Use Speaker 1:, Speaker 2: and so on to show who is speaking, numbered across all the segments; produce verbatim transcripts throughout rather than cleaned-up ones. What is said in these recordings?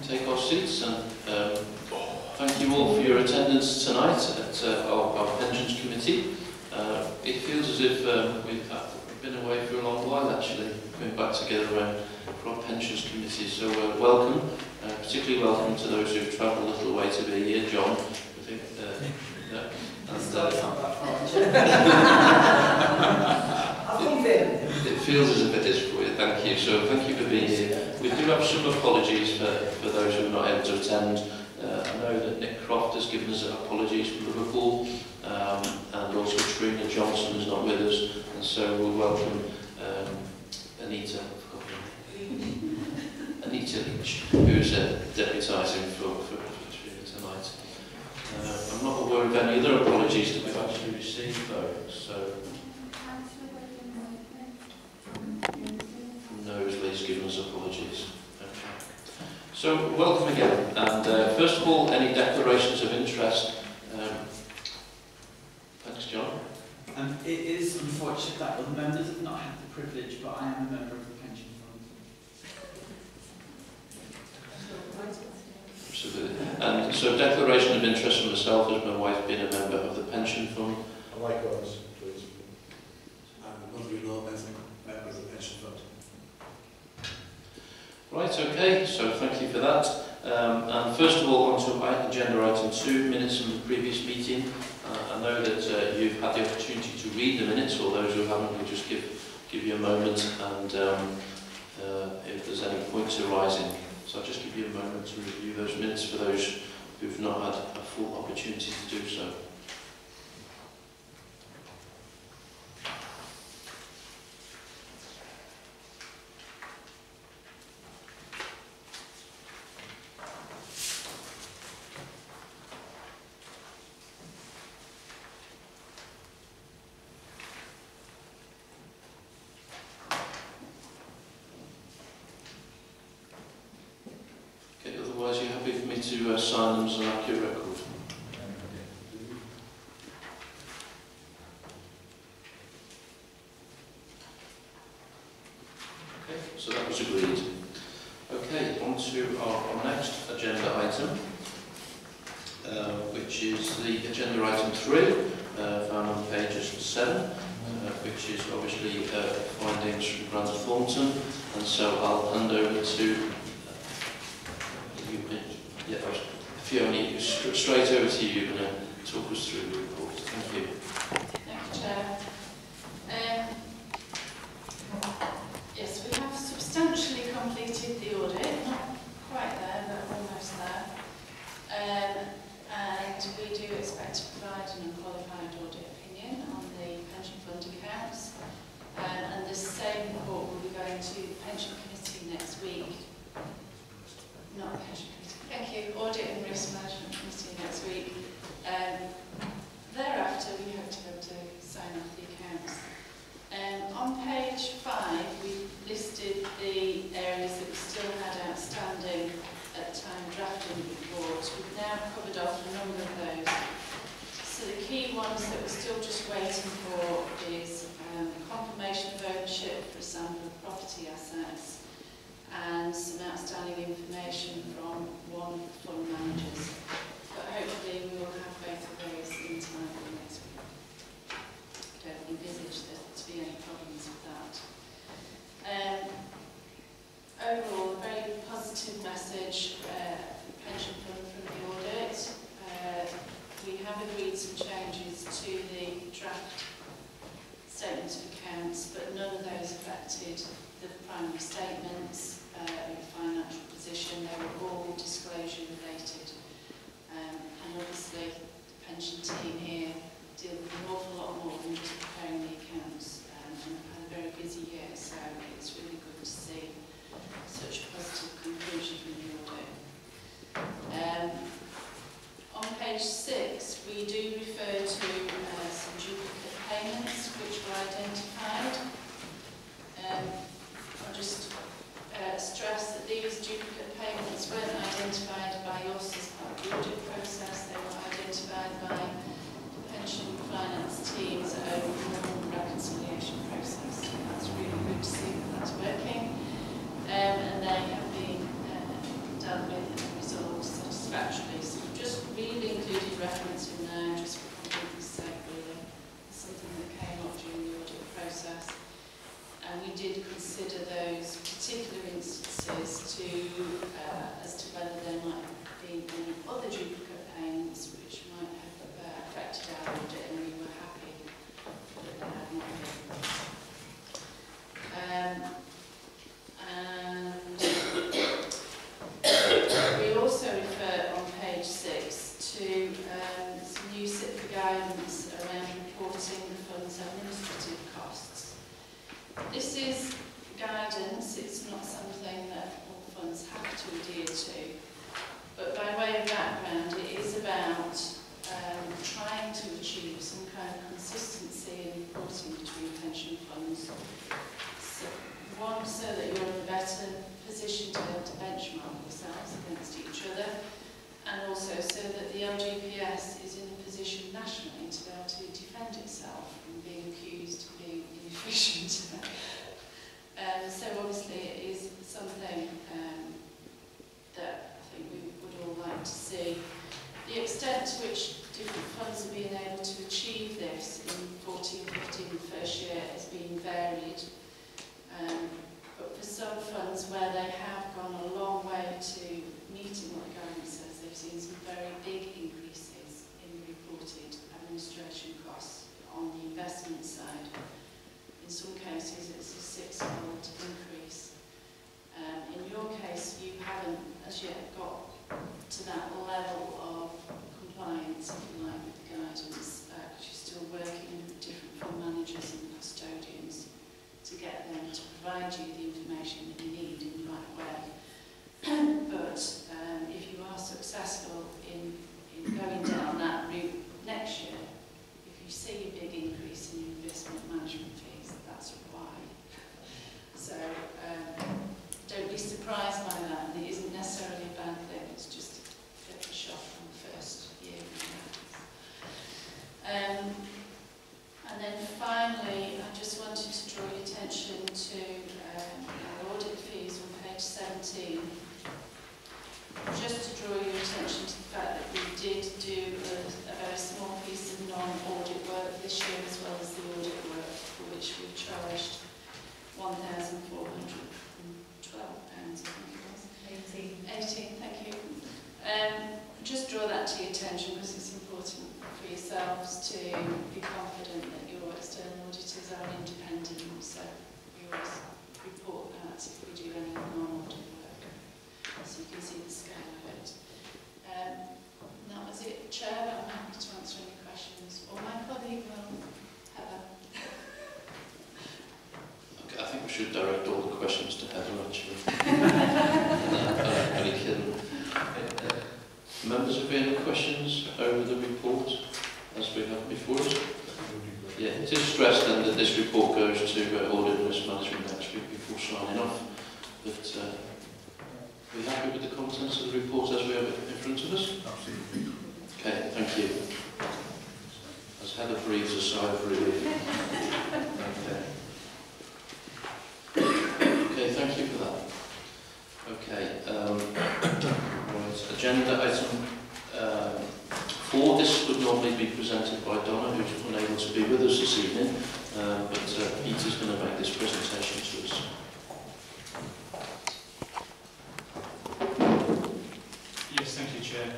Speaker 1: take our seats, and um, thank you all for your attendance tonight at uh, our, our Pensions Committee. Uh, it feels as if um, we've, had, we've been away for a long while actually, going back together um, for our Pensions Committee, so uh, welcome, uh, particularly welcome to those who've travelled a little way to be here. John, I think, uh, yeah. And, uh, it feels as if it is for you, thank you. So thank you for being here. We do have some apologies for, for those who are not able to attend. Uh, I know that Nick Croft has given us apologies from Liverpool, um, and also Trina Johnson is not with us, and so we'll welcome um, Anita, Anita Leach, who's uh, deputising for, for, for Trina tonight. Uh, I'm not aware of any other apologies that we've actually received though, so Nosley's given us apologies. Okay. So, welcome again, and uh, first of all, any declarations of interest? Um, thanks, John.
Speaker 2: Um, it is unfortunate that other members have not had the privilege, but I am a member of the pension fund.
Speaker 1: Absolutely. And so, declaration of interest from myself as my wife being a member of the pension fund.
Speaker 3: I likewise, please. I'm a mother-in-law member of the pension fund.
Speaker 1: Right, okay, so thank you for that. Um, and first of all, on to agenda item two, minutes from the previous meeting. Uh, I know that uh, you've had the opportunity to read the minutes, or those who haven't, we'll just give, give you a moment, and um, uh, if there's any points arising. So I'll just give you a moment to review those minutes for those who've not had a full opportunity to do so. Otherwise, you're happy for me to uh, sign them as an accurate record? Okay, so that was agreed. Okay, on to our, our next agenda item, uh, which is the agenda item three, uh, found on pages seven, uh, which is obviously uh, findings from Grant Thornton, and so I'll hand over to Yeah, Fiona, straight over to you. You're going to talk us through the report. Thank you.
Speaker 4: Thank you, Chair. Um, yes, we have substantially completed the audit. Not quite there, but almost there. Um, and we do expect to provide an unqualified audit opinion on the pension fund accounts. Um, and the same report will be going to the pension committee next week. Not pension committee. Thank you. Audit and Risk Management Committee next week. Um, thereafter, we hope to be able to sign off the accounts. Um, on page five, we listed the areas that we still had outstanding at the time of drafting the report. We've now covered off a number of those. So the key ones that we're still just waiting for is um, confirmation of ownership for a sample of property assets, and some outstanding information from one of the fund managers. But hopefully we will have both of those in time for next week. I don't envisage there to be any problems with that. Um, overall, a very positive message uh, for the pension fund from the audit. Uh, we have agreed some changes to the draft statements of accounts, but none of those affected the primary statements. Uh, the financial position, they were all disclosure related, um, and obviously the pension team here deal with an awful lot more than just preparing the accounts, um, and have had a very busy year, so it's really good to see such a positive conclusion from the audit. Um, on page six, we do refer to uh, some duplicate payments which were identified. Um, I'll just adhered to. But by way of background, it is about um, trying to achieve some kind of consistency in reporting between pension funds. So, one, so that you're in a better position to be able to benchmark yourselves against each other, and also so that the L G P S is in a position nationally to be able to defend itself from being accused of being inefficient. um, so obviously it is something um, that I think we would all like to see. The extent to which different funds are being able to achieve this in fourteen fifteen first year has been varied. Um, but for some funds where they have gone a long way to meeting what the guidance says, they've seen some very big increases in reported administration costs on the investment side. In some cases it's a six-fold increase. Um, in your case you haven't as yet got to that level of compliance, if you like, with the guidance, because uh, you're still working with different fund managers and custodians to get them to provide you the information that you need in the right way. But um, if you are successful in, in going down that route next year, if you see a big increase in investment management fees, that's why. So um, don't be surprised by that, and it isn't necessarily a bad thing, it's just a bit of a shock from the first year. Um, and then finally, I just wanted to draw your attention to um, our audit fees on page seventeen. Just to draw your attention to the fact that we did do a, a very small piece of non-audit work this year, as well as the audit work, for which we charged one thousand four hundred twelve pounds, I think it was. eighteen. eighteen, thank you. Um, just draw that to your attention because it's important for yourselves to be confident that your external auditors are independent, so we always report that if we do any non-audit work, so you can see the scale of it. Um, and that was it, Chair. I'm happy to answer any questions, or my colleague will, Heather.
Speaker 1: Okay, I think we should direct all the questions to Heather, actually. uh, uh, any kidding. Uh, members, have any questions over the report as we have before us? Yeah, it is stressed then that this report goes to uh, audit and risk management next week before signing off. But uh, are we happy with the contents of the report as we have it in front of us?
Speaker 5: Absolutely.
Speaker 1: Okay, thank you. As Heather breathes a sigh of relief. Okay. Okay, thank you for that. Okay, um, right, agenda item um, four. This would normally be presented by Donna, who's unable to be with us this evening, um, but uh, Peter's going to make this presentation to us.
Speaker 6: Yes, thank you, Chair.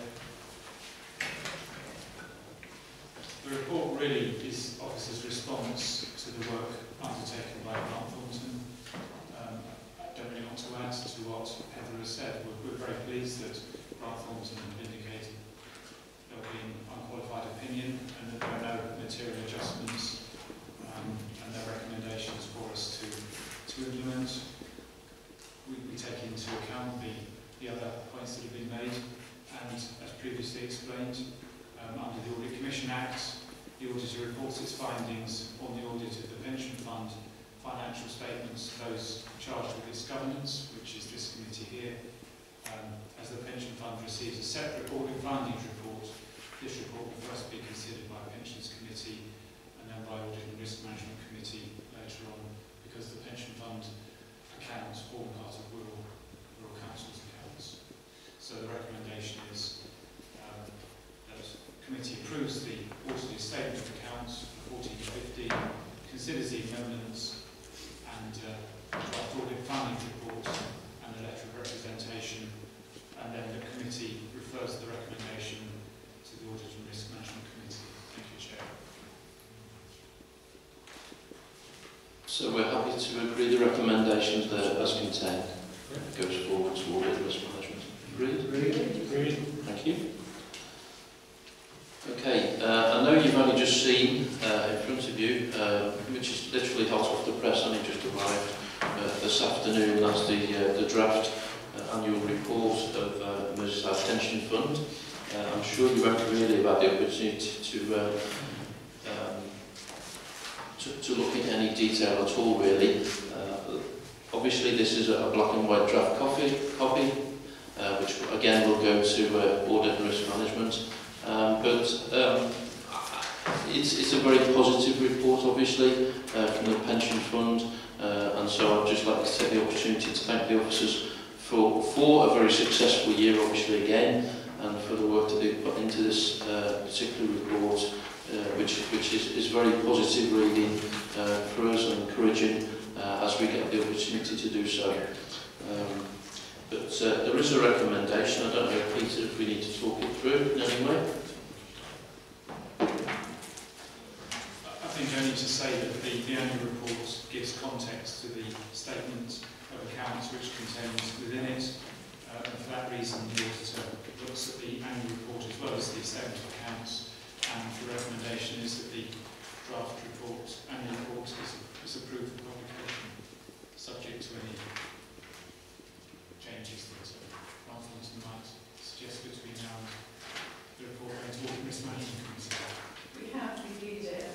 Speaker 6: The report really is Officer's response to the work undertaken by Grant Thornton. Um, I don't really want to add to what Heather has said. We're, we're very pleased that Grant Thornton indicated there will be an unqualified opinion and that there are no material adjustments um, and no recommendations for us to, to implement. We, we take into account the, the other points that have been made, and as previously explained, um, under the Audit Commission Act, the auditor reports its findings on the audit of the pension fund financial statements to those charged with its governance, which is this committee here. Um, as the pension fund receives a separate audit findings report, this report will first be considered by Pensions Committee and then by Audit and Risk Management Committee later on, because the pension fund accounts form part of Wirral, Wirral Council's accounts. So the recommendation is um, that the committee approves the audited statement of accounts for fourteen fifteen, considers the amendments and uh, draft audit findings report and the letter of representation, and then the committee refers the recommendation to the Audit and Risk Management Committee. Thank you, Chair.
Speaker 1: So we're happy to agree the recommendations there as contained. It goes forward to audit and risk management. Agreed?
Speaker 5: Agreed. Agreed.
Speaker 1: Thank you. Okay, uh, I know you've only just seen uh, in front of you, uh, which is literally hot off the press, only just arrived uh, this afternoon, that's the, uh, the draft uh, annual report uh, pension fund. Uh, I'm sure you won't really have had the opportunity to, uh, um, to, to look at any detail at all, really. Uh, obviously, this is a black and white draft copy, copy uh, which again will go to uh, audit and risk management. Um, but um, it's, it's a very positive report, obviously, uh, from the pension fund. Uh, and so I'd just like to take the opportunity to thank the officers for, for a very successful year, obviously, again, and for the work that they've put into this uh, particular report, uh, which, which is, is very positive reading uh, for us and encouraging uh, as we get the opportunity to do so. Um, but uh, there is a recommendation. I don't know, Peter, if we need to talk it through in any way.
Speaker 6: I think only to say that the, the annual report gives context to the statement of accounts which contains within it, uh, and for that reason the auditor looks at the annual report as well as the statement of accounts, and the recommendation is that the draft report, annual report, is, is approved for publication, subject to any changes that uh, Martin might suggest between now and the report going to Audit Risk Management Committee.
Speaker 4: We have reviewed it.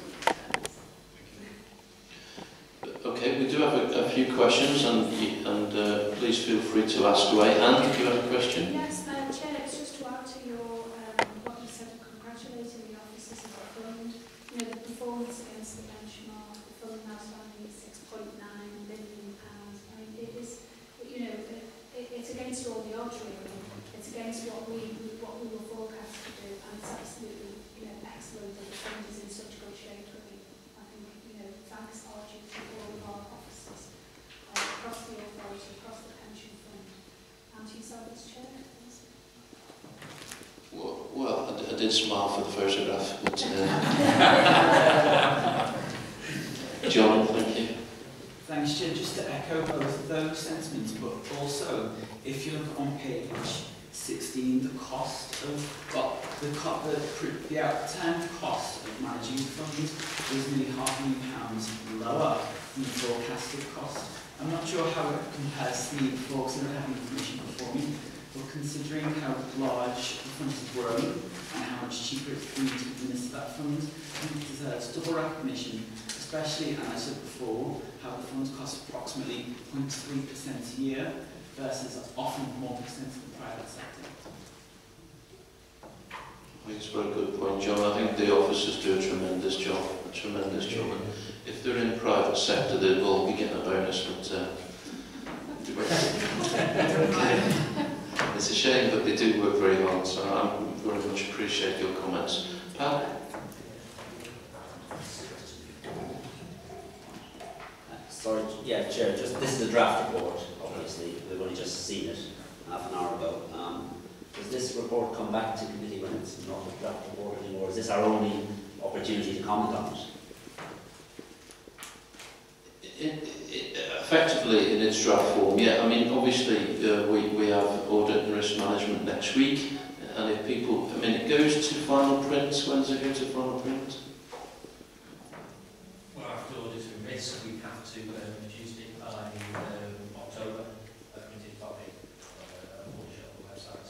Speaker 1: Okay, we do have a, a few questions, and, and uh, please feel free to ask away. Anne, do you have a question?
Speaker 5: Yes, uh, Chair, it's just to add to your, um, what you said of congratulating the officers of the fund. You know, the performance against the benchmark, the fund now standing at six point nine billion pounds. I mean, it is, you know, it, it's against all the odds, really. It's against what we, what we were forecast to do, and it's absolutely, you know, excellent that the fund is in such good shape. Really. I think, you know, thanks are due to all of our officers uh, across the authority, across the pension fund, and to yourself as Chair.
Speaker 1: Well, well I, d I did smile for the photograph, but uh, John, thank you.
Speaker 2: Thanks, Chair. Just to echo both of those sentiments, but also, if you look on page sixteen, the cost of, well, the, co the, the out-of-town cost of managing funds was nearly half a million pounds lower than the forecasted cost. I'm not sure how it compares to the before, because I don't have information before me, but considering how large the fund has grown and how much cheaper it's been to administer that fund, I think it deserves double recognition, especially, and I said before, how the fund costs approximately zero point three percent a year versus often one percent in the private sector.
Speaker 1: I think it's a very good point, John. I think the officers do a tremendous job, a tremendous job. And if they're in the private sector, they will be getting a bonus, but uh, it's a shame, but they do work very hard, so I very much appreciate your comments. Pat?
Speaker 7: Sorry, yeah, Chair, just, this is a draft report, obviously. We've only just seen it half an hour ago. Um, does this report come back to committee when it's not a draft report anymore? Is this our only opportunity to comment on it?
Speaker 1: It, it, effectively, in its draft form, yeah. I mean, obviously, uh, we, we have audit and risk management next week, and if people, I mean, it goes to final print. When does it go to final print?
Speaker 8: Well, after audit and risk, we have to um, produce it by um, October, uh, printed copy, uh, publish it on the website.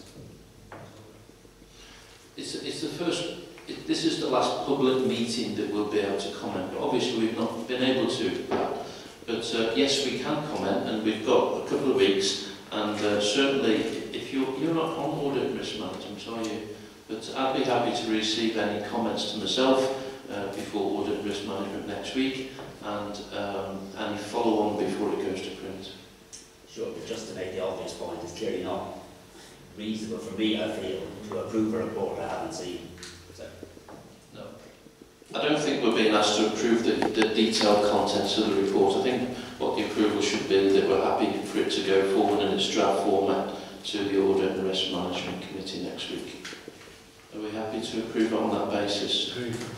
Speaker 1: It's, it's the first, it, this is the last public meeting that we'll be able to comment, but obviously we've not been able to. But uh, yes, we can comment, and we've got a couple of weeks, and uh, certainly, if you're, you're not on audit and risk management, are you? But I'd be happy to receive any comments to myself uh, before audit and risk management next week, and um, any follow-on before it goes to print.
Speaker 7: Sure, but just to make the obvious point, it's clearly not reasonable for me, I feel, to approve a report I haven't seen. So.
Speaker 1: No. I don't think we're being asked to approve the, the detailed contents of the report. I think what the approval should be that we're happy for it to go forward in its draft format to the Audit and Risk Management Committee next week. Are we happy to approve it on that basis?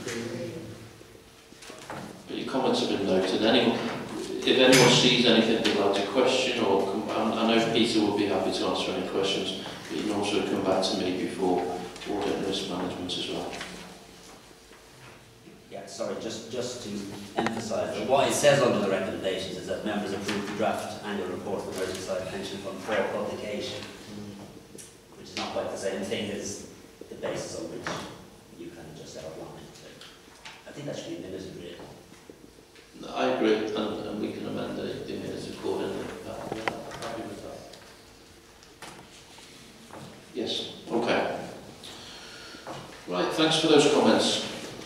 Speaker 1: But your comments have been noted. Anyone, if anyone sees anything they'd like to question, or come, I know Peter will be happy to answer any questions, but you can also come back to me before Audit and Risk Management as well.
Speaker 7: Yeah, sorry, just, just to emphasise that what it says under the recommendations is that members approve the draft annual report for the Merseyside Pension Fund for publication, which is not quite the same same thing as the basis on which you can just outline it. So I think that should be limited, really.
Speaker 1: I agree, and, and we can amend the, the minutes accordingly. Uh, yeah, I'm happy with that. Yes, okay. Right, thanks for those comments.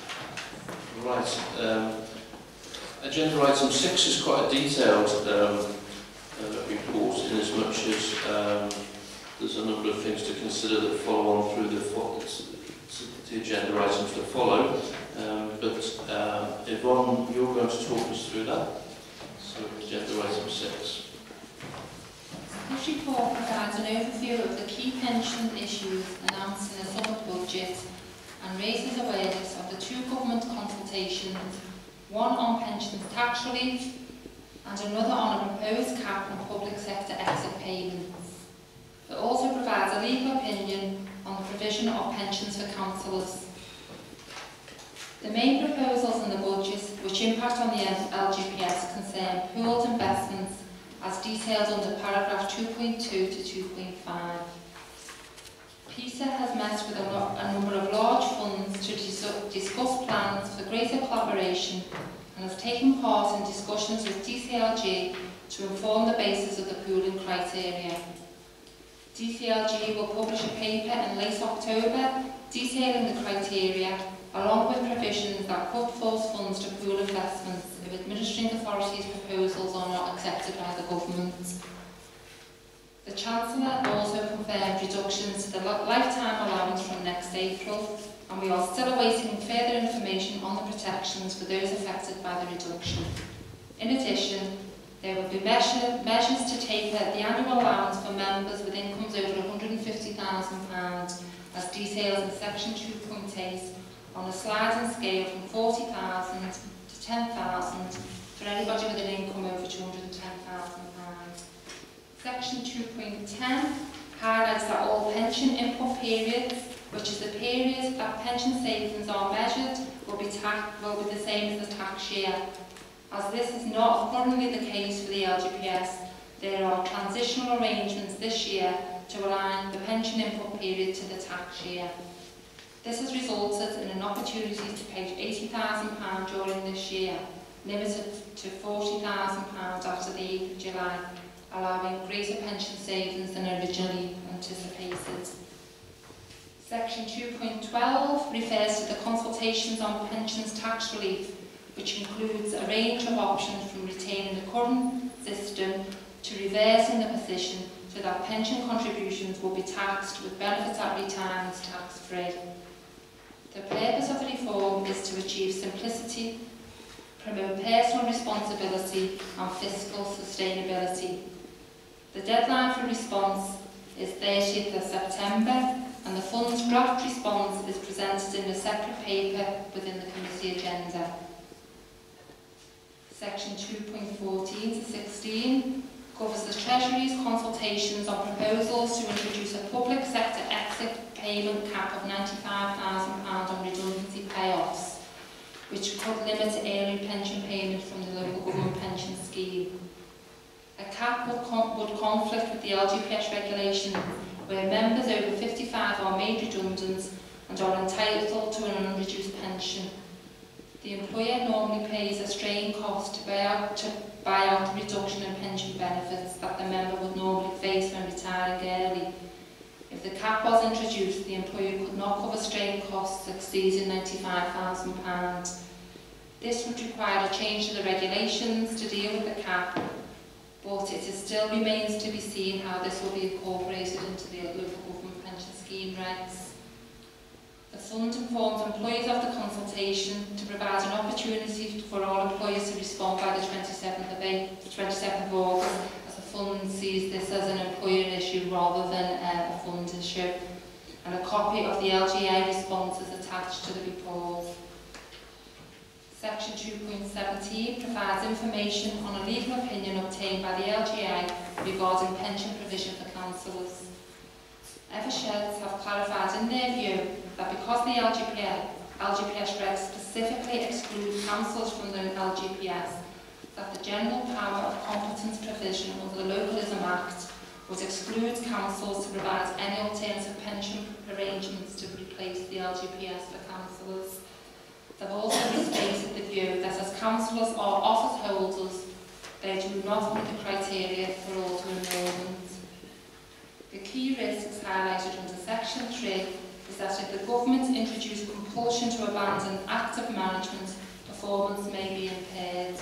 Speaker 1: Right, um, agenda item six is quite a detailed um, uh, report, in as much as um, there's a number of things to consider that follow on through the, fo the agenda items that follow. Um, but um, Yvonne, you're going to talk us through that. So, agenda item six.
Speaker 9: This report provides an overview of the key pension issues announced in the summer budget and raises awareness of the two government consultations, one on pensions tax relief and another on a proposed cap on public sector exit payments. It also provides a legal opinion on the provision of pensions for councillors. The main proposals in the budget which impact on the L G P S concern pooled investments as detailed under paragraph two point two to two point five. PISA has met with a, a number of large funds to dis discuss plans for greater collaboration and has taken part in discussions with D C L G to inform the basis of the pooling criteria. D C L G will publish a paper in late October detailing the criteria, along with provisions that could force funds to pool investments if administering authorities' proposals are not accepted by the government. The Chancellor also confirmed reductions to the lifetime allowance from next April, and we are still awaiting further information on the protections for those affected by the reduction. In addition, there will be measure, measures to taper the annual allowance for members with incomes over one hundred and fifty thousand pounds, as detailed in section two point eight, on a sliding scale from forty thousand to ten thousand for anybody with an income over two hundred and ten thousand pounds. Section two point ten highlights that all pension input periods, which is the period that pension savings are measured, will be, will be the same as the tax year. As this is not currently the case for the L G P S, there are transitional arrangements this year to align the pension input period to the tax year. This has resulted in an opportunity to pay eighty thousand pounds during this year, limited to forty thousand pounds after the eighth of July, allowing greater pension savings than originally anticipated. Section two point twelve refers to the consultations on pensions tax relief, which includes a range of options from retaining the current system to reversing the position so that pension contributions will be taxed with benefits at retirement tax-free. The purpose of the reform is to achieve simplicity, promote personal responsibility and fiscal sustainability. The deadline for response is thirtieth of September, and the Fund's draft response is presented in a separate paper within the committee agenda. Section two point fourteen to sixteen covers the Treasury's consultations on proposals to introduce a public sector exit payment cap of ninety-five thousand pounds on redundancy payoffs, which could limit early pension payments from the local government pension scheme. A cap would, con would conflict with the L G P S regulation, where members over fifty-five are made redundant and are entitled to an unreduced pension. The employer normally pays a strain cost to buy out, to buy out the reduction in pension benefits that the member would normally face when retiring early. If the cap was introduced, the employer could not cover strain costs exceeding ninety-five thousand pounds. This would require a change to the regulations to deal with the cap, but it still remains to be seen how this will be incorporated into the local government pension scheme regs. The Fund informs employees of the consultation to provide an opportunity for all employers to respond by the twenty-seventh of August, as the Fund sees this as an employer issue rather than uh, a Fund issue. And a copy of the L G A response is attached to the report. Section two point seventeen provides information on a legal opinion obtained by the L G A regarding pension provision for councillors. Eversheds have clarified in their view that because the L G P S regs specifically exclude councillors from the L G P S, that the general power of competence provision under the Localism Act but excludes councils to provide any alternative pension arrangements to replace the L G P S for councillors. They've also restated the view that as councillors are office holders, they do not meet the criteria for auto-enrolment. The key risks highlighted under section three is that if the government introduce compulsion to abandon active management, performance may be impaired.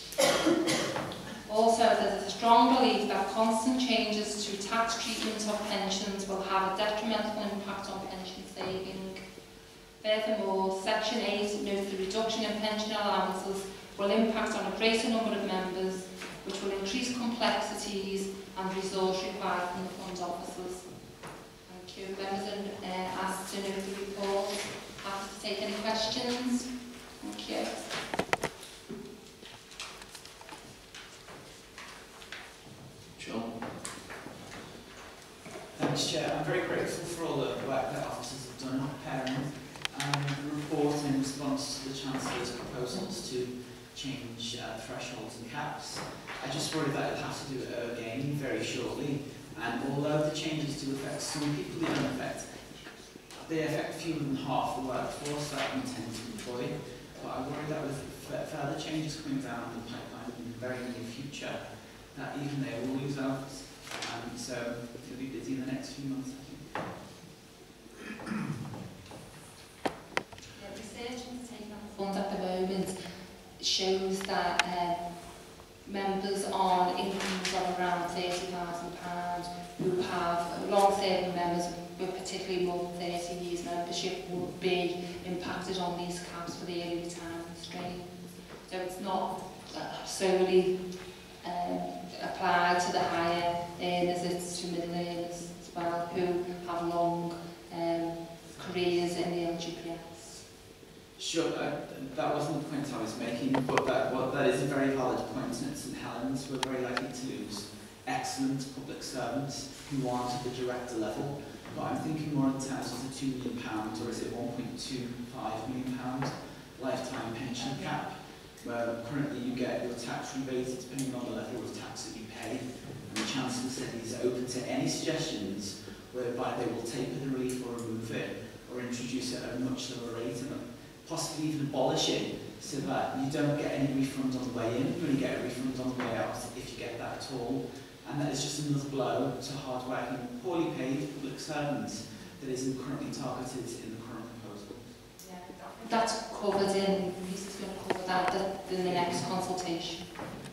Speaker 9: Also, there is a strong belief that constant changes to tax treatment of pensions will have a detrimental impact on pension saving. Furthermore, section eight notes the reduction in pension allowances will impact on a greater number of members, which will increase complexities and resource required from the fund officers. Thank you. Members are uh, asked to note the report. Happy to take any questions. Thank you.
Speaker 1: John?
Speaker 2: Thanks, Chair. I'm very grateful for all the work that officers have done in preparing um, the report in response to the Chancellor's proposals to change uh, thresholds and caps. I just worry that it'll have to do it again very shortly, and although the changes do affect some people, they don't affect, they affect fewer than half the workforce that we intend to employ. But I worry that with further changes coming down the pipeline in the very near future, that even they will lose out. Um, so it'll be busy in the next few months, I think.
Speaker 9: The research undertaken on the fund at the moment shows that um, members on incomes of around thirty thousand pounds who have long-serving members with particularly more than thirty years membership will be impacted on these caps for the early retirement stream. So it's not uh, solely um, applied to the higher earners, it's to middle earners as well who have long um, careers in the L G P S.
Speaker 2: Sure, uh, that wasn't the point I was making, but that, well, that is a very valid point, and at St Helens we're very likely to lose excellent public servants who aren't at the director level. But I'm thinking more in terms of the two million pounds, or is it one point two five million pounds lifetime pension cap, where currently you get your tax rebated depending on the level of tax that you pay. And the Chancellor said he's open to any suggestions whereby they will taper the relief or remove it, or introduce it at a much lower rate, and possibly even abolish it, so that you don't get any refund on the way in, you only get a refund on the way out if you get that at all. And that is just another blow to hard-working, poorly paid public servants that isn't currently targeted in the current proposal.
Speaker 9: Yeah, that's covered in, Reece is going to cover that in the next consultation.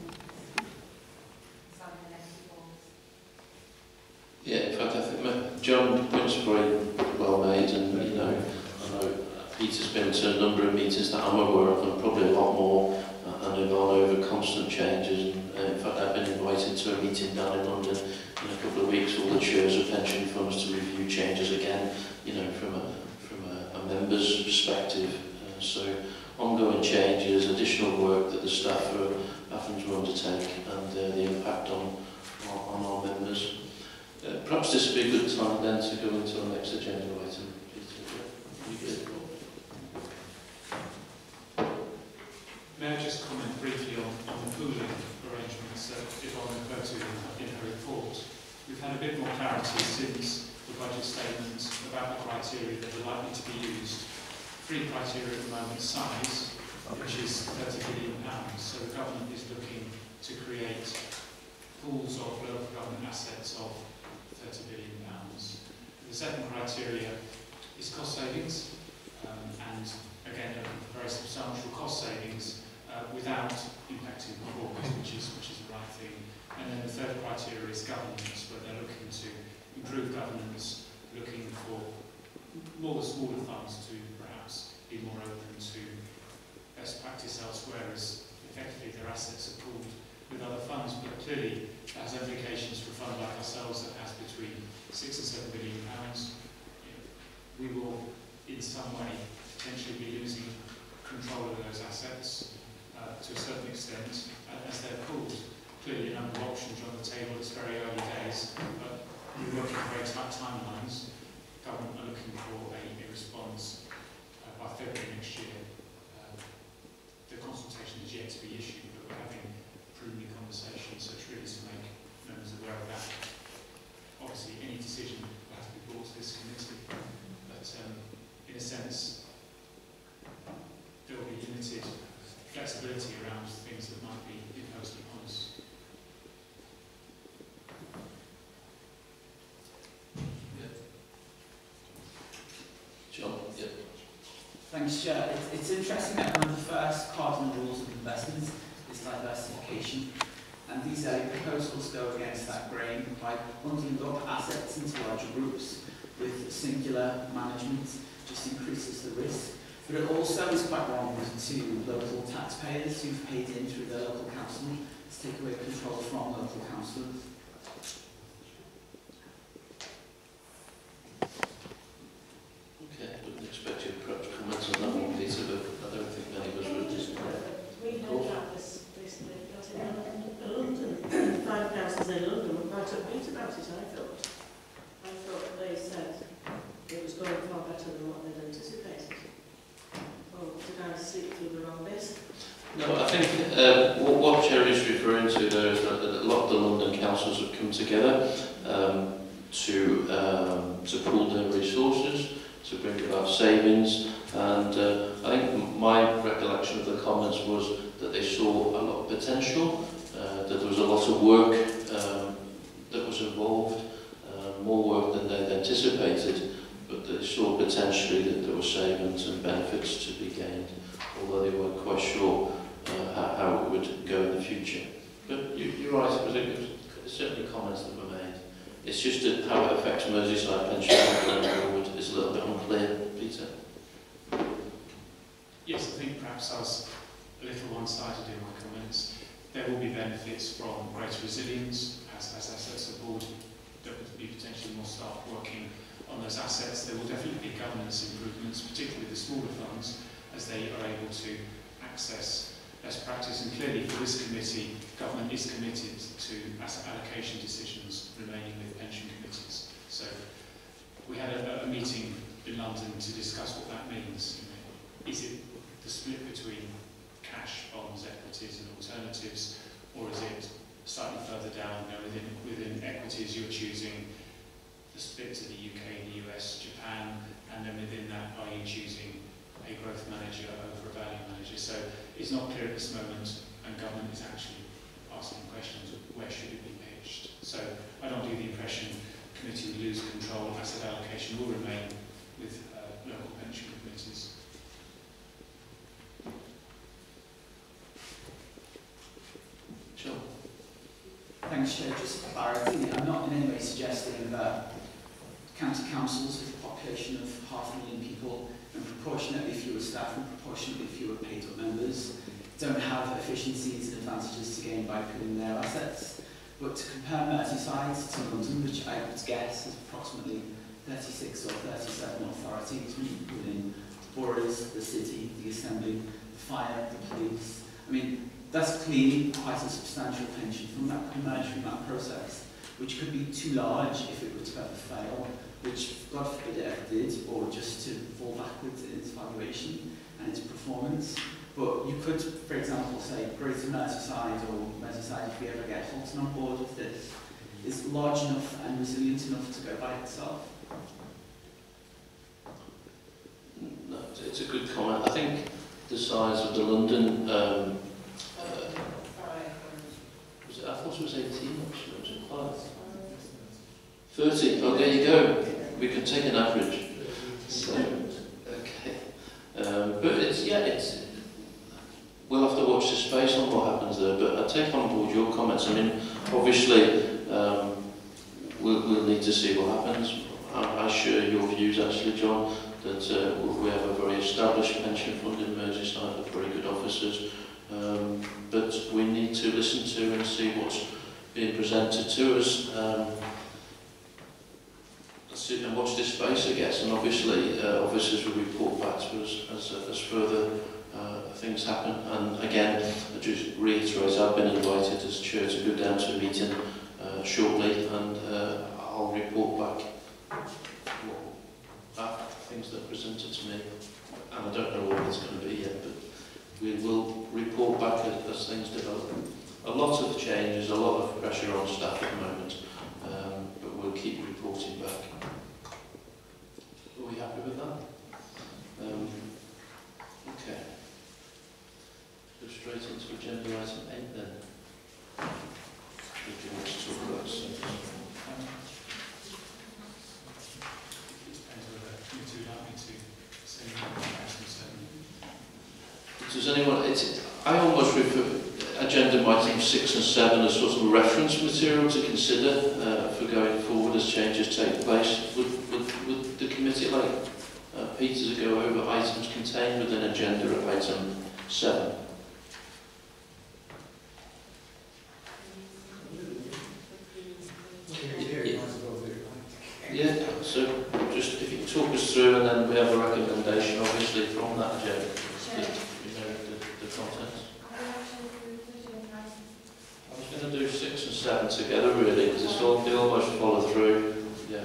Speaker 1: Yeah, in fact, I think John, the points are very well made, and you know, I know Peter's been to a number of meetings that I'm aware of, and probably a lot more, uh, and have gone over constant changes. And, uh, in fact, I've been invited to a meeting down in London in a couple of weeks, all the chairs of pension funds to review changes again, you know, from a, from a, a member's perspective. Uh, so, ongoing changes, additional work that the staff are having to undertake, and uh, the impact on, on, on our members. Uh, perhaps this would be a good time then to go into our next agenda item.
Speaker 6: May I just comment briefly on, on the pooling arrangements that Yvonne referred to in, in her report. We've had a bit more clarity since the budget statement about the criteria that are likely to be used. Three criteria at the moment: size, which is thirty billion pounds. So the government is looking to create pools of local government assets of thirty billion pounds. The second criteria is cost savings, um, and again, looking for very substantial cost savings uh, without impacting performance, which is which is the right thing. And then the third criteria is governance, where they're looking to improve governance, looking for more the smaller funds to perhaps be more open to best practice elsewhere, as effectively their assets are pooled with other funds. But clearly that has implications for a fund like ourselves that has between six and seven billion pounds. We will, in some way, potentially be losing control of those assets uh, to a certain extent uh, as they're pooled. Clearly a number of options are on the table. It's very early days, but we're working very tight timelines. Government are looking for a, a response uh, by February next year. Uh, the consultation is yet to be issued, but we're having preliminary conversations, so it's really to make members aware of that.
Speaker 2: Thanks, Chair. It's, it's interesting that one of the first cardinal rules of investment is diversification. And these early proposals go against that grain by bundling up assets into larger groups with singular management, just increases the risk. But it also is quite wrong to local taxpayers who've paid in through their local council to take away control from local councillors.
Speaker 1: Okay, I wouldn't expect you to perhaps comment on that one, Peter, but I don't think many of us would.
Speaker 10: We heard about this recently, because in London, five councils in London were quite upbeat about it, I thought. I thought they said it was going far better than what they'd anticipated. Oh, did I sleep through the wrong bit?
Speaker 1: No, I think uh, what, what Jerry is referring to there is that a lot of the London councils have come together um, to, um, to pool their resources, to bring about savings, and uh, I think my recollection of the comments was that they saw a lot of potential, uh, that there was a lot of work um, that was involved, uh, more work than they'd anticipated, but they saw potentially that there were savings and benefits to be gained, although they weren't quite sure uh, how, how it would go in the future. But you, you're right, it was, it was certainly comments that were made. It's just that how it affects Merseyside pension going forward is a little bit unclear. Peter?
Speaker 6: Yes, I think perhaps I was a little one-sided in my comments. There will be benefits from greater resilience as, as assets are board. There will be potentially more staff working on those assets. There will definitely be governance improvements, particularly the smaller funds, as they are able to access best practice. And clearly for this committee, government is committed to asset allocation decisions remaining with pension committees. So we had a, a meeting in London to discuss what that means. You know, is it the split between cash, bonds, equities and alternatives, or is it slightly further down, you know, within, within equities you're choosing the split to the U K, the U S, Japan, and then within that are you choosing a growth manager over a value manager? So it's not clear at this moment, and government is actually asking questions of where should it be pitched. So I don't do the impression committee will lose control. Asset allocation will remain with uh, local pension committees.
Speaker 1: Sure.
Speaker 2: Thanks, Chair. Just for clarity, I'm not in any way suggesting that county councils with a population of half a million people and proportionately fewer staff and proportionately fewer paid up members don't have efficiencies and advantages to gain by pooling their assets. But to compare Merseyside to London, which I would guess is approximately thirty-six or thirty-seven authorities within the boroughs, the city, the assembly, the fire, the police. I mean, that's clearly quite a substantial pension from that emerge from that process, which could be too large if it were to ever fail, which God forbid it ever did, or just to fall backwards in its valuation and its performance. But you could, for example, say Greater Merseyside or Merseyside, if we ever get Halton on board with this, is large enough and resilient enough to go by itself.
Speaker 1: No, it's a good comment. I think the size of the London, um, uh, was it, I thought it was eighteen, actually, was it five? thirty, oh there you go. We can take an average. So, okay. Um, but it's, yeah, it's, we'll have to watch the space on what happens there, but I take on board your comments. I mean, obviously, um, we'll, we'll need to see what happens. I, I share your views, actually, John, that uh, we have a very established pension fund in Merseyside with very good officers, um, but we need to listen to and see what's being presented to us. Um, sit and watch this space, I guess, and obviously uh, officers will report back to us as, uh, as further uh, things happen. And again, I just reiterate, I've been invited as chair to go down to a meeting uh, shortly, and uh, I'll report back what things that are presented to me. And I don't know what it's going to be yet, but we will report back as, as things develop. A lot of changes, a lot of pressure on staff at the moment, um, but we'll keep reporting back. Are we happy with that? Um, okay. Go straight into agenda item eight then. If you want to talk about something.
Speaker 6: It depends whether you two like me to say anything about this.
Speaker 1: does anyone, it's, I almost refer agenda items six and seven as sort of reference material to consider uh, for going forward as changes take place. Would, would, would the committee like uh, Peter to go over items contained within agenda at item seven? Yeah, so just if you talk us through, and then we have a recommendation obviously from that agenda, the, you know, the, the contents. I was going to do six and seven together really, because it's all, they almost follow through. Yeah.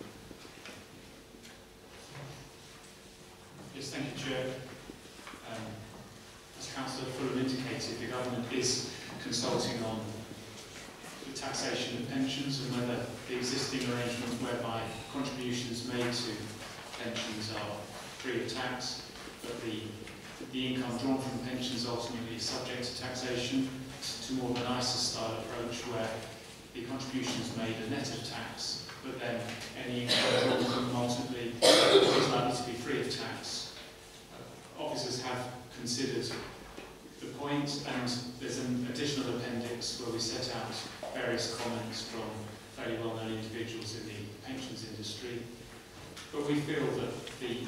Speaker 6: Yes, thank you, Chair. Um, as Councillor Fulham indicated, the government is consulting on the taxation of pensions and whether the existing arrangement whereby contributions made to pensions are free of tax, but the, the income drawn from pensions ultimately is subject to taxation, to more of an I S A style approach where the contributions made are net of tax, but then any income drawn from them ultimately is likely to be free of tax. Uh, officers have considered the point, and there's an additional appendix where we set out various comments from fairly well-known individuals in the pensions industry. But we feel that the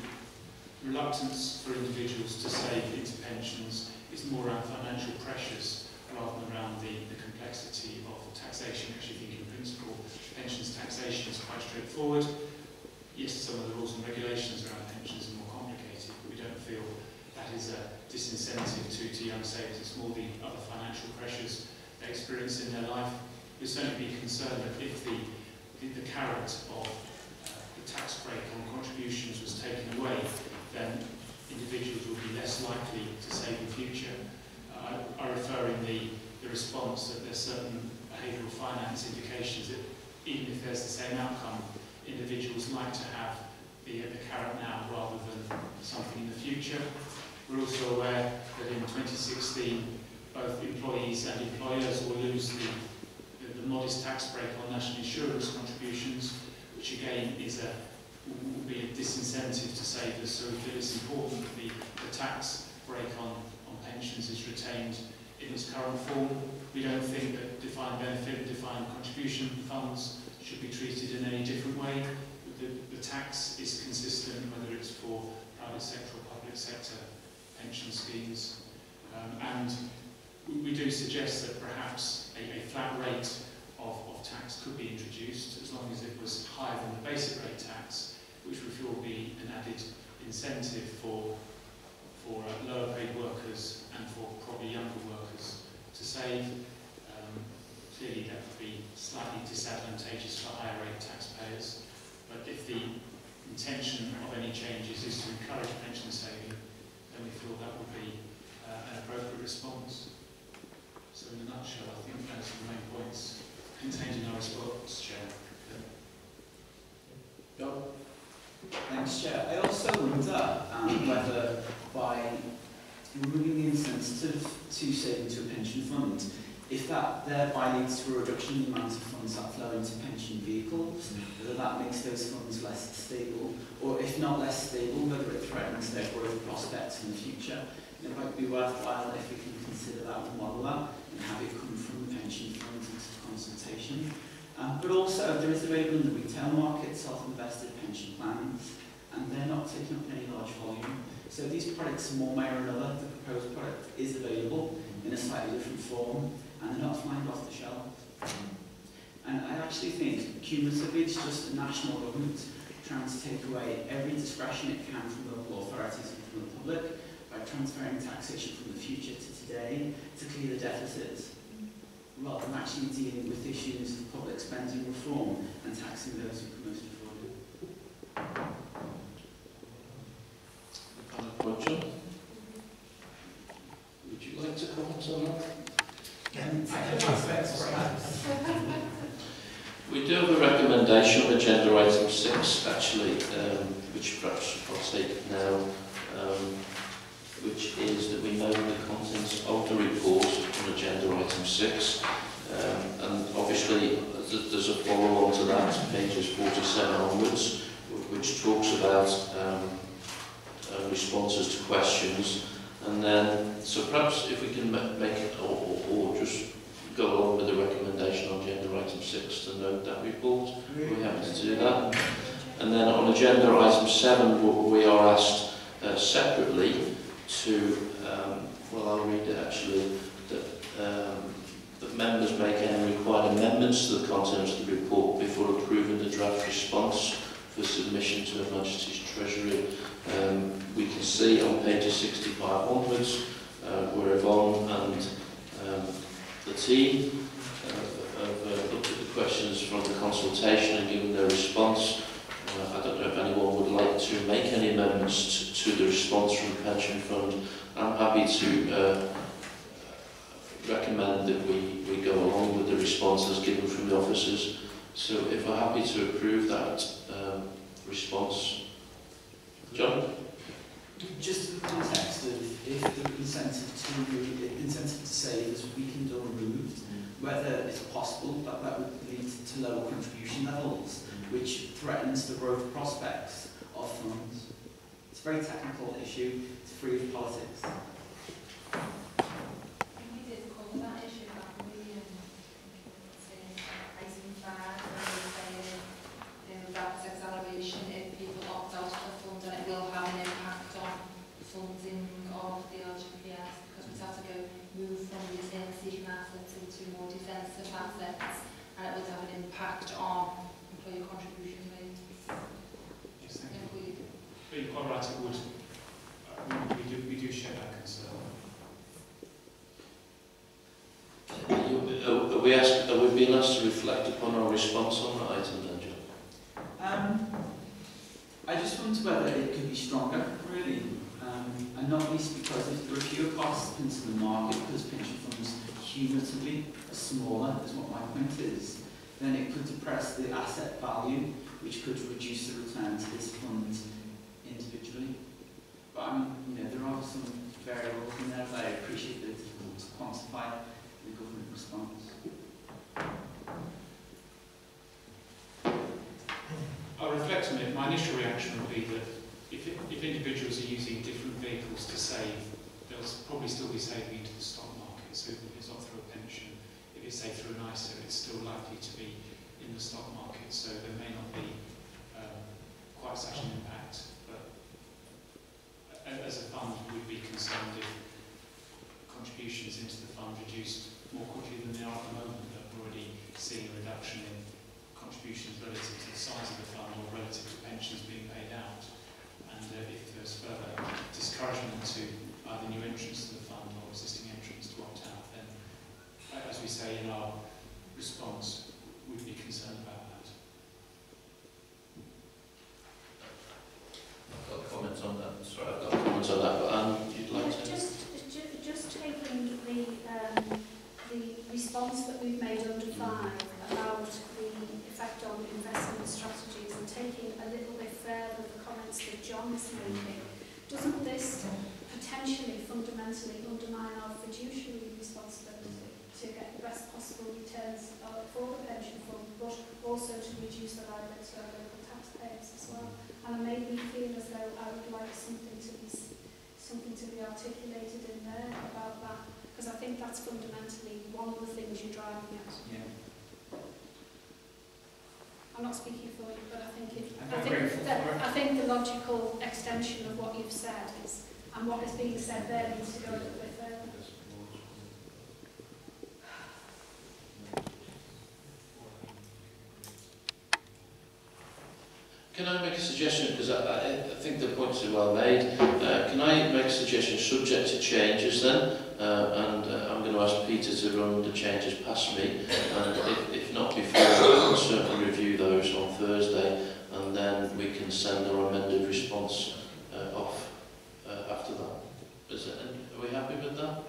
Speaker 6: reluctance for individuals to save into pensions is more around financial pressures rather than around the, the complexity of taxation. Actually, I think in principle, pensions taxation is quite straightforward. Yes, some of the rules and regulations around pensions are more complicated, but we don't feel that is a disincentive to, to young savers. It's more the other financial pressures they experience in their life. We'd certainly be concerned that if the, the, the carrot of uh, the tax break on contributions was taken away, then individuals would be less likely to save in future. Uh, I, I refer in the, the response that there's certain behavioural finance indications that even if there's the same outcome, individuals like to have the, the carrot now rather than something in the future. We're also aware that in twenty sixteen, both employees and employers will lose the, the, the modest tax break on national insurance contributions, which again is a, will be a disincentive to savers. So we feel it's important that the, the tax break on, on pensions is retained in its current form. We don't think that defined benefit and defined contribution funds should be treated in any different way. The, the tax is consistent whether it's for private sector or public sector pension schemes. Um, and we, we do suggest that perhaps a, a flat rate of, of tax could be introduced as long as it was higher than the basic rate tax, which we feel will be an added incentive for, for uh, lower paid workers and for probably younger workers to save. Um, clearly that would be slightly disadvantageous for higher rate taxpayers, but if the intention of any changes is to encourage pension saving, then we feel that would be uh, an appropriate response. So in a nutshell, I think those are the main points contained in our response, Chair.
Speaker 2: John? Thanks, Chair. I also wonder um, whether by removing the incentive to save into a pension fund, if that thereby leads to a reduction in the amount of funds that flow into pension vehicles, whether that makes those funds less stable, or if not less stable, whether it threatens their growth prospects in the future. And it might be worthwhile if we can consider that and model that and have it come from the pension funds into consultation. Um, but also, there is available in the retail market self-invested pension plans, and they're not taking up any large volume. So these products, in one way or another, the proposed product is available in a slightly different form, and they're not flying off the shelf. And I actually think cumulatively it's just the national government trying to take away every discretion it can from local authorities and from the public by transferring taxation from the future to today to clear the deficits, rather than actually dealing with issues of public spending reform and taxing those who can most afford it.
Speaker 1: Roger, would you like to comment on that? We do have a recommendation on agenda item six, actually, um, which perhaps I'll take now, um, which is that we know the contents of the report on agenda item six, um, and obviously there's a follow-on to that, pages forty-seven onwards, which talks about um, uh, responses to questions, And then, so perhaps if we can ma- make it, or, or, or just go along with the recommendation on agenda item six to note that report, we're happy to do that. And then on agenda item seven, we are asked uh, separately to, um, well, I'll read it actually, that, um, that members make any required amendments to the contents of the report before approving the draft response for submission to Her Majesty's Treasury. Um, we can see on pages sixty-five onwards uh, where Yvonne and um, the team uh, have uh, looked at the questions from the consultation and given their response. Uh, I don't know if anyone would like to make any amendments to, to the response from the pension fund. I'm happy to uh, recommend that we, we go along with the responses given from the officers. So if we're happy to approve that um, response. John?
Speaker 2: Just in the context of if the incentive to remove, incentive to save is weakened or removed, whether it's possible that that would lead to lower contribution levels, which threatens the growth prospects of funds. It's a very technical issue, it's free of politics.
Speaker 9: We did cover that issue back in the item five, where we say um, that's acceleration if people opt out of the fund, and it will have an impact on funding of the L G P S, because we have to go move from return seeking assets into more defensive assets, and it will have an impact on employer contribution rates.
Speaker 6: Yes, thank you. But you're quite right, it would. Uh, we, we, do, we do share that concern.
Speaker 1: Are we, asked, are we being asked to reflect upon our response on that item then, John?
Speaker 2: Um, I just wonder whether it could be stronger, really, um, and not least because if there are fewer participants in the market, because pension funds cumulatively are smaller, is what my point is, then it could depress the asset value, which could reduce the return to this fund individually. But I mean, you know, there are some variables in there that I appreciate that it's difficult to quantify the government response.
Speaker 6: I'll reflect on it. My initial reaction would be that if, it, if individuals are using different vehicles to save, they'll probably still be saving into the stock market. So if it's not through a pension, if it's say through an I S A, it's still likely to be in the stock market. So there may not be um, quite such an impact. But as a fund, we'd be concerned if contributions into the fund reduced more quickly than they are at the moment. That we're already seeing a reduction in contributions relative to the size of the fund or relative to pensions being paid out. And uh, if there's further discouragement to either new entrants to the fund or existing entrants to opt out, then, uh, as we say in our response, we'd be concerned about that.
Speaker 1: I've got comments on that. Sorry, I've got comments on that, but Anne, you'd like to?
Speaker 5: Just, ju- just taking the, um, the response that we've made under five about the effect on investment strategies and taking a little bit further the comments that John is making, doesn't this potentially fundamentally undermine our fiduciary responsibility to get the best possible returns uh, for the pension fund, but also to reduce the liability of local taxpayers as well? And it made me feel as though I would like something to be something to be articulated in there about that, because I think that's fundamentally one of the things you're driving at.
Speaker 2: Yeah.
Speaker 5: I'm not speaking for you, but I think it.
Speaker 2: I'm
Speaker 5: I
Speaker 2: very
Speaker 5: think
Speaker 2: grateful
Speaker 5: that,
Speaker 2: for it.
Speaker 5: I think the logical extension of what you've said is, and what is being said there needs to go a little bit further.
Speaker 1: Can I make a suggestion, because I, I, I think the points are well made. Uh, can I make a suggestion subject to changes then? Uh, and uh, I'm going to ask Peter to run the changes past me. And if, if not before, I can certainly review those on Thursday, and then we can send our amended response uh, off uh, after that. Is it, are we happy with that?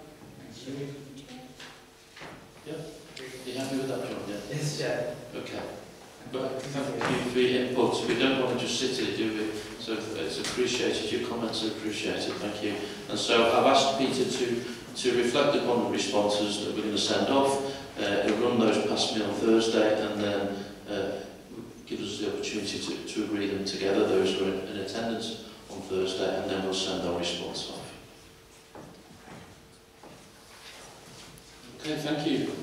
Speaker 1: Yeah? Are you happy with that, John? Yeah?
Speaker 2: Yes, Chair.
Speaker 1: Okay. But thank you for your input. We don't want to just sit here, do we? So it's appreciated. Your comments are appreciated. Thank you. And so I've asked Peter to to reflect upon the responses that we're going to send off. Uh, he'll run those past me on Thursday, and then uh, give us the opportunity to, to agree them together. Those who are in attendance on Thursday, and then we'll send our response off. Okay, thank you.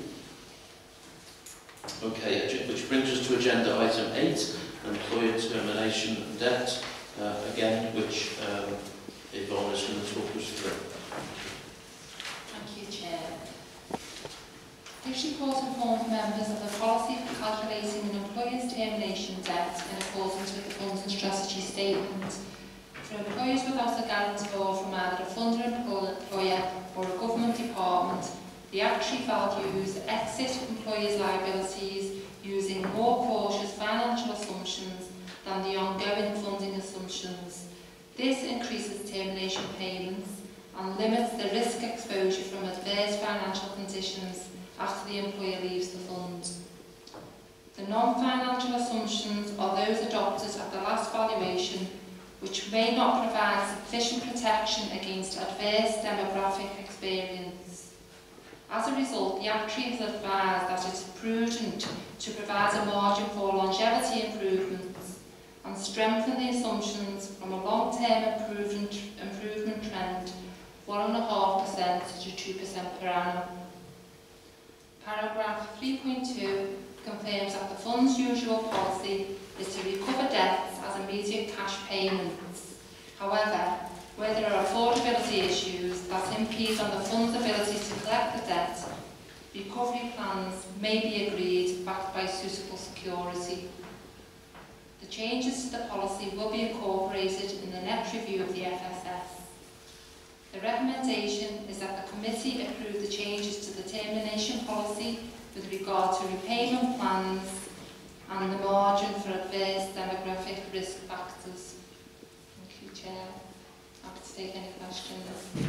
Speaker 1: Okay, ag- which brings us to agenda item eight, employer termination debt. Uh, again, which um, Yvonne is going to talk us through.
Speaker 9: Thank you, Chair. This report informs members of the policy for calculating an employer's termination debt in accordance with the Funds and Strategy Statement. For employers without a guarantor from either a funder employer or a government department, the actuary values exit employers' liabilities using more cautious financial assumptions than the ongoing funding assumptions. This increases termination payments and limits the risk exposure from adverse financial conditions after the employer leaves the fund. The non-financial assumptions are those adopted at the last valuation, which may not provide sufficient protection against adverse demographic experience. As a result, the actuary has advised that it is prudent to provide a margin for longevity improvements and strengthen the assumptions from a long-term improvement, improvement trend, one point five percent to two percent per annum. Paragraph three point two confirms that the Fund's usual policy is to recover debts as immediate cash payments. However, where there are affordability issues that impede on the Fund's ability to collect the debt, recovery plans may be agreed backed by suitable security. The changes to the policy will be incorporated in the next review of the F S S. The recommendation is that the committee approve the changes to the termination policy with regard to repayment plans and the margin for adverse demographic risk factors. Thank you, Chair. Happy to take any questions.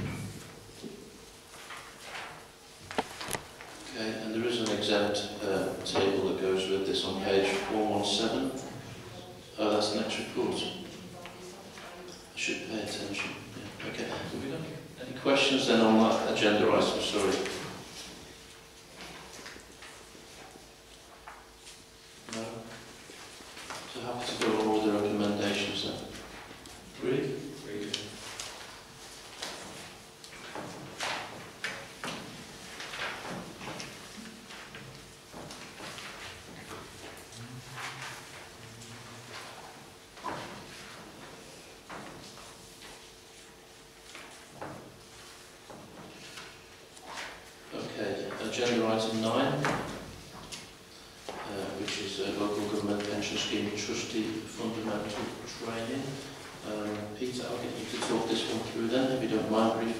Speaker 1: Okay, and there is an exempt uh, table that goes with this on page one seventeen. Oh, that's the next report. I should pay attention. Yeah. Okay. Have we got any questions then on that agenda item? Sorry. No. So happy to go over all the recommendations then. Agreed? Agreed. Agenda item nine, uh, which is uh, Local Government Pension Scheme Trustee Fundamental Training. Um, Peter, I'll get you to talk this one through then, if you don't mind briefly.